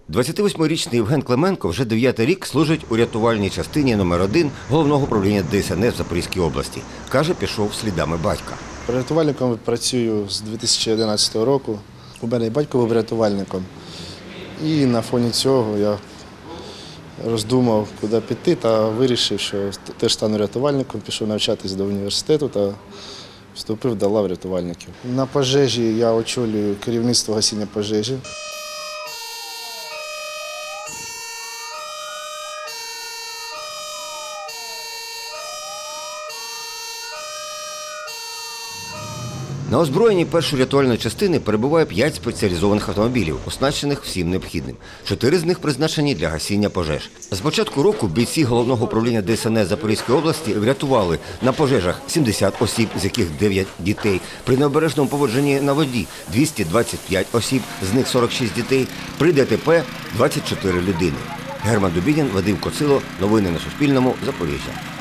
28-річний Євген Клименко вже 9-й рік служить у рятувальній частині номер 1 Головного управління ДСНС в Запорізькій області. Каже, пішов слідами батька. Рятувальником працюю з 2011 року. У мене батько був рятувальником. І на фоні цього я роздумав, куди піти, та вирішив, що теж стану рятувальником, пішов навчатися до університету та вступив до лав рятувальників. На пожежі я очолюю керівництво гасіння пожежі. На озброєнні першої рятувальної частини перебуває 5 спеціалізованих автомобілів, оснащених всім необхідним. 4 з них призначені для гасіння пожеж. З початку року бійці Головного управління ДСНС Запорізької області врятували на пожежах 70 осіб, з яких 9 дітей. При необережному поводженні на воді – 225 осіб, з них 46 дітей. При ДТП – 24 людини. Герман Дубінін, Вадим Коцило. Новини на Суспільному. Запоріжжя.